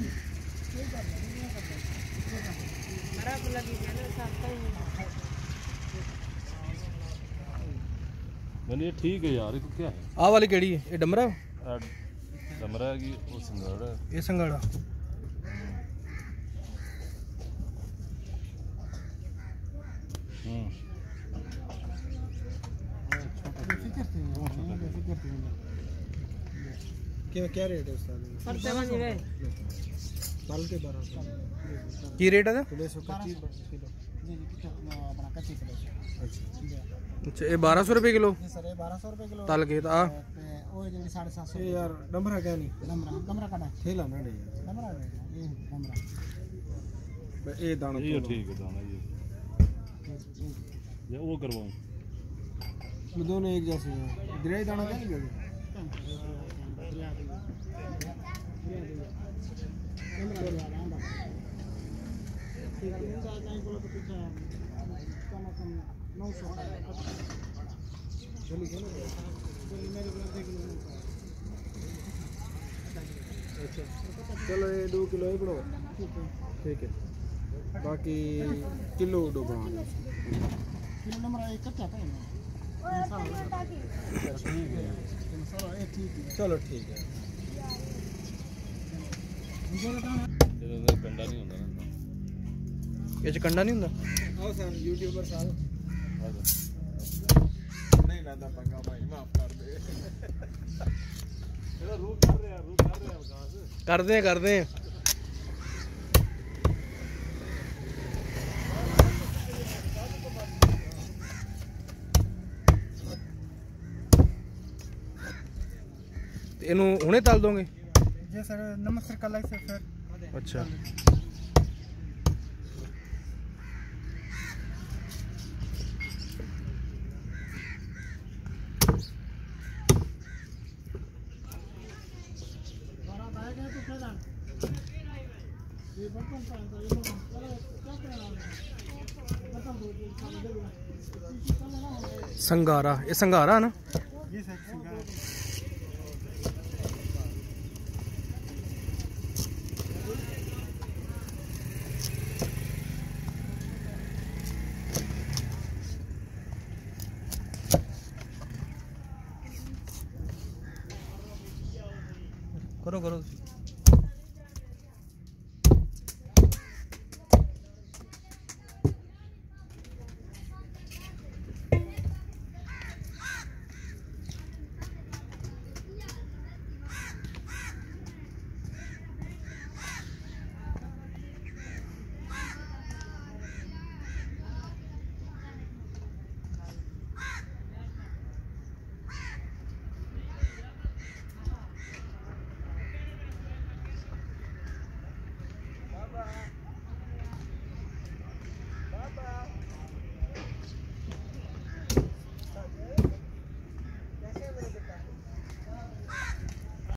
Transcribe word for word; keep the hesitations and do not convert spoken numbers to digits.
मैंने ये ठीक है यार, इसको क्या है? आ वाली केड़ी है? ये डमरा डमरा है कि वो संगाड़ा है? ये संगाड़ा। हम्म क्या क्या रेट है उसका? बारह के बारह की रेट है? अच्छा ये बारह सौ रुपये किलो सर, ये बारह सौ रुपये किलो तल के आ वो जो साढ़े सात सौ यार डमरा क्या नहीं डमरा डमरा का ठेला ना दे डमरा ये डमरा ये दाना ये ठीक है दाना ये ये वो करवाऊं दोनों एक जैसे हैं। गिराई दाना क्या नहीं गया? चलो ये दो किलो ही पड़ो ठीक है, बाकी किलो दो बना किलो नंबर एक कच्चा था चलो ठीक है। कंडा नहीं होता ना ये च कंडा नहीं होता? आओ सर यूट्यूबर साहब नहीं लादा पंगा भाई, माफ कर दे। चलो रूह कर रहे हैं रूह कर रहे हैं कहां से कर दें कर दें इनू हुणे तल दोगे? जी सर, नमक सर कल से सर। अच्छा संगारा, ये संगारा ना? जी सर संगारा। करो करो